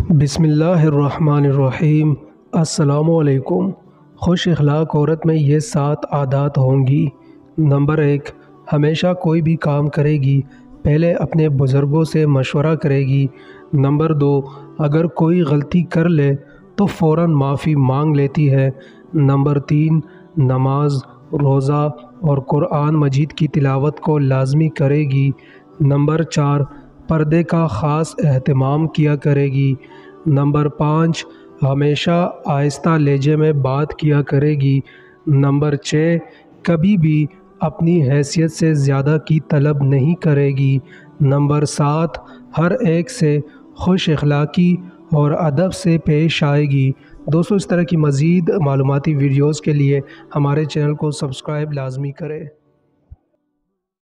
बिस्मिल्लाहिर्रहमानिर्रहीम। अस्सलामुअलैकुम। खुश अखलाक औरत में ये 7 आदात होंगी। नंबर 1, हमेशा कोई भी काम करेगी पहले अपने बुज़ुर्गों से मशवरा करेगी। नंबर 2, अगर कोई गलती कर ले तो फ़ौरन माफ़ी मांग लेती है। नंबर 3, नमाज, रोज़ा और कुरान मजीद की तिलावत को लाज़मी करेगी। नंबर 4, पर्दे का ख़ास एहतमाम किया करेगी। नंबर 5, हमेशा आहिस्ता लहजे में बात किया करेगी। नंबर 6, कभी भी अपनी हैसियत से ज़्यादा की तलब नहीं करेगी। नंबर 7, हर एक से खुश अखलाक़ी और अदब से पेश आएगी। दोस्तों, इस तरह की मज़ीद मालूमाती वीडियोज़ के लिए हमारे चैनल को सब्सक्राइब लाज़मी करें।